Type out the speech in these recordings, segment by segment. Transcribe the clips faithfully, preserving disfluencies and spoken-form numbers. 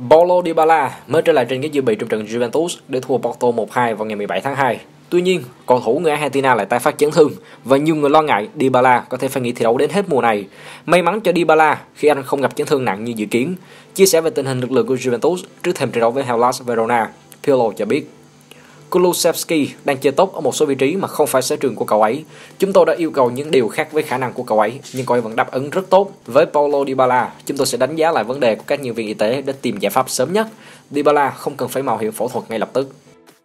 Paulo Dybala mới trở lại trên ghế dự bị trong trận Juventus để thua Porto một hai vào ngày mười bảy tháng hai. Tuy nhiên, cầu thủ người Argentina lại tái phát chấn thương và nhiều người lo ngại Dybala có thể phải nghỉ thi đấu đến hết mùa này. May mắn cho Dybala khi anh không gặp chấn thương nặng như dự kiến. Chia sẻ về tình hình lực lượng của Juventus trước thềm trận đấu với Hellas Verona, Pirlo cho biết: Kulusevski đang chơi tốt ở một số vị trí mà không phải sở trường của cậu ấy. Chúng tôi đã yêu cầu những điều khác với khả năng của cậu ấy, nhưng cậu ấy vẫn đáp ứng rất tốt. Với Paulo Dybala, chúng tôi sẽ đánh giá lại vấn đề của các nhân viên y tế để tìm giải pháp sớm nhất. Dybala không cần phải mạo hiểm phẫu thuật ngay lập tức.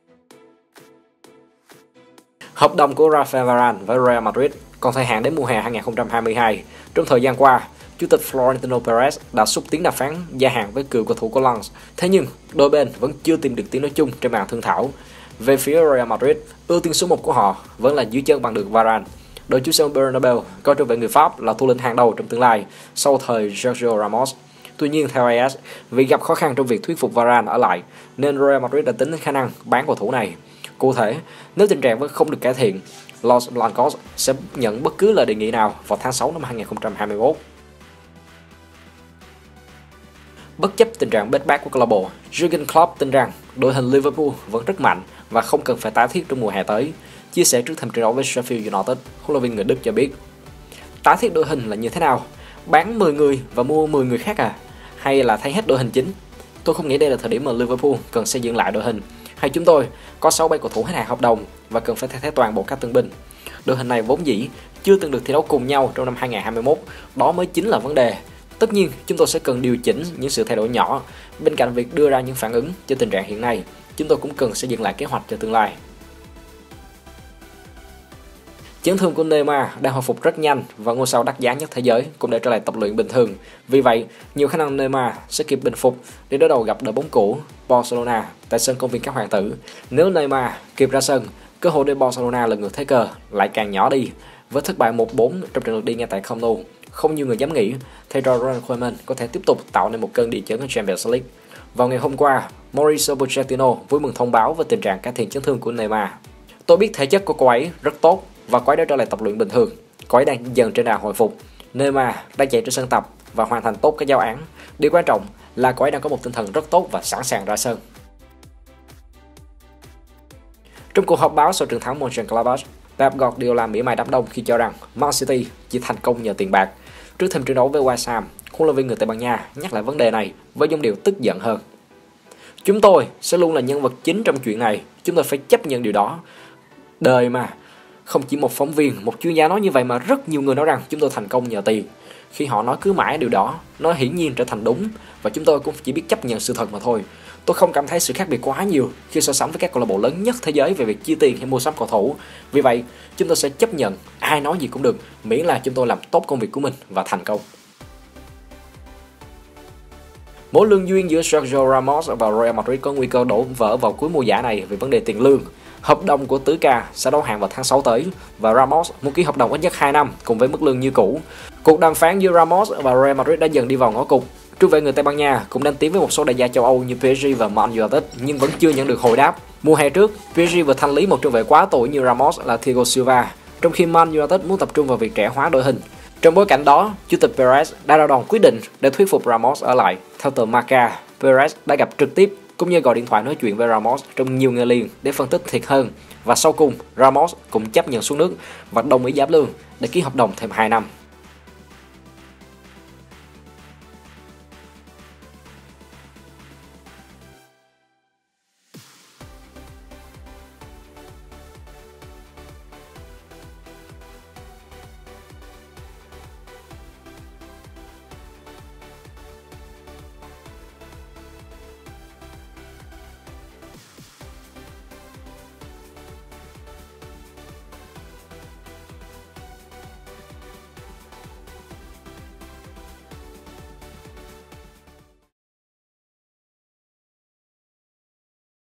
Hợp đồng của Rafael Varane với Real Madrid còn thời hạn đến mùa hè hai nghìn không trăm hai mươi hai. Trong thời gian qua, Chủ tịch Florentino Perez đã xúc tiến đàm phán gia hạn với cựu cầu thủ của Lens. Thế nhưng, đôi bên vẫn chưa tìm được tiếng nói chung trên bàn thương thảo. Về phía Real Madrid, ưu tiên số một của họ vẫn là giữ chân bằng được Varane. Đội chủ sân Bernabeu coi trọng về người Pháp là thủ lĩnh hàng đầu trong tương lai sau thời Sergio Ramos. Tuy nhiên, theo a ét, vì gặp khó khăn trong việc thuyết phục Varane ở lại, nên Real Madrid đã tính đến khả năng bán cầu thủ này. Cụ thể, nếu tình trạng vẫn không được cải thiện, Los Blancos sẽ nhận bất cứ lời đề nghị nào vào tháng sáu năm hai nghìn không trăm hai mươi mốt. Bất chấp tình trạng bết bát của câu lạc bộ, Jurgen Klopp tin rằng đội hình Liverpool vẫn rất mạnh và không cần phải tái thiết trong mùa hè tới. Chia sẻ trước thềm trận đấu với Sheffield United, huấn luyện viên người Đức cho biết: tái thiết đội hình là như thế nào? Bán mười người và mua mười người khác à? Hay là thay hết đội hình chính? Tôi không nghĩ đây là thời điểm mà Liverpool cần xây dựng lại đội hình. Hay chúng tôi có sáu bảy cầu thủ hết hạn hợp đồng và cần phải thay thế toàn bộ các tân binh. Đội hình này vốn dĩ chưa từng được thi đấu cùng nhau trong năm hai nghìn không trăm hai mươi mốt, đó mới chính là vấn đề. Tất nhiên, chúng tôi sẽ cần điều chỉnh những sự thay đổi nhỏ. Bên cạnh việc đưa ra những phản ứng cho tình trạng hiện nay, chúng tôi cũng cần xây dựng lại kế hoạch cho tương lai. Chấn thương của Neymar đang hồi phục rất nhanh và ngôi sao đắt giá nhất thế giới cũng đã trở lại tập luyện bình thường. Vì vậy, nhiều khả năng Neymar sẽ kịp bình phục để đối đầu gặp đội bóng cũ Barcelona tại sân công viên các hoàng tử. Nếu Neymar kịp ra sân, cơ hội để Barcelona lần ngược thế cờ lại càng nhỏ đi. Với thất bại một bốn trong trận lượt đi ngay tại Camp Nou, không nhiều người dám nghĩ thầy trò Ronald Koeman có thể tiếp tục tạo nên một cơn địa chấn ở Champions League. Vào ngày hôm qua, Mauricio Pochettino vui mừng thông báo về tình trạng cải thiện chấn thương của Neymar. Tôi biết thể chất của cô ấy rất tốt và cô ấy đã trở lại tập luyện bình thường. Cô ấy đang dần trên đà hồi phục. Neymar đang chạy trên sân tập và hoàn thành tốt các giao án. Điều quan trọng là cô ấy đang có một tinh thần rất tốt và sẵn sàng ra sân. Trong cuộc họp báo sau trận thắng Mönchengladbach, Pep Guardiola mỉa mai đám đông khi cho rằng Man City chỉ thành công nhờ tiền bạc. Trước thềm trận đấu với West Ham, huấn luyện viên người Tây Ban Nha nhắc lại vấn đề này với giọng điệu tức giận hơn. Chúng tôi sẽ luôn là nhân vật chính trong chuyện này, chúng tôi phải chấp nhận điều đó. Đời mà, không chỉ một phóng viên, một chuyên gia nói như vậy mà rất nhiều người nói rằng chúng tôi thành công nhờ tiền. Khi họ nói cứ mãi điều đó, nó hiển nhiên trở thành đúng và chúng tôi cũng chỉ biết chấp nhận sự thật mà thôi. Tôi không cảm thấy sự khác biệt quá nhiều khi so sánh với các câu lạc bộ lớn nhất thế giới về việc chi tiền hay mua sắm cầu thủ. Vì vậy, chúng tôi sẽ chấp nhận ai nói gì cũng được, miễn là chúng tôi làm tốt công việc của mình và thành công. Mối lương duyên giữa Sergio Ramos và Real Madrid có nguy cơ đổ vỡ vào cuối mùa giải này vì vấn đề tiền lương. Hợp đồng của tứ ca sẽ đấu hạn vào tháng sáu tới và Ramos muốn ký hợp đồng ít nhất hai năm cùng với mức lương như cũ. Cuộc đàm phán giữa Ramos và Real Madrid đã dần đi vào ngõ cụt. Trung vệ người Tây Ban Nha cũng đang tiến với một số đại gia châu Âu như pê ét giê và Man United nhưng vẫn chưa nhận được hồi đáp. Mùa hè trước, pê ét giê vừa thanh lý một trung vệ quá tuổi như Ramos là Thiago Silva, trong khi Man United muốn tập trung vào việc trẻ hóa đội hình. Trong bối cảnh đó, Chủ tịch Perez đã đo đòn quyết định để thuyết phục Ramos ở lại. Theo tờ Marca, Perez đã gặp trực tiếp cũng như gọi điện thoại nói chuyện với Ramos trong nhiều ngày liền để phân tích thiệt hơn. Và sau cùng, Ramos cũng chấp nhận xuống nước và đồng ý giảm lương để ký hợp đồng thêm hai năm.